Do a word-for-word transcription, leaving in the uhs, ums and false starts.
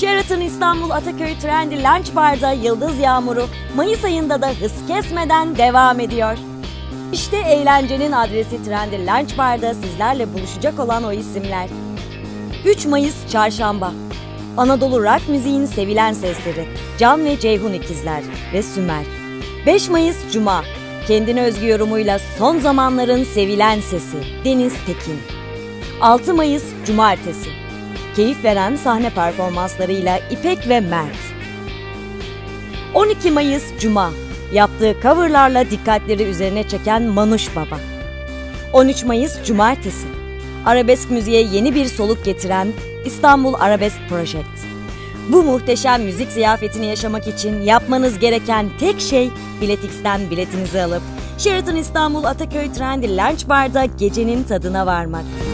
Sheraton İstanbul Ataköy Trendy Lunch Bar'da Yıldız Yağmuru Mayıs ayında da hız kesmeden devam ediyor. İşte eğlencenin adresi Trendy Lunch Bar'da sizlerle buluşacak olan o isimler. üç Mayıs Çarşamba. Anadolu rock müziğin sevilen sesleri Can ve Ceyhun ikizler ve Sümer. beş Mayıs Cuma. Kendine özgü yorumuyla son zamanların sevilen sesi Deniz Tekin. altı Mayıs Cumartesi. Keyif veren sahne performanslarıyla İpek ve Mert. on iki Mayıs Cuma. Yaptığı coverlarla dikkatleri üzerine çeken Manuş Baba. on üç Mayıs Cumartesi. Arabesk müziğe yeni bir soluk getiren İstanbul Arabesk Project. Bu muhteşem müzik ziyafetini yaşamak için yapmanız gereken tek şey Biletix'ten biletinizi alıp Sheraton İstanbul Ataköy Trendy Lunch Bar'da gecenin tadına varmak.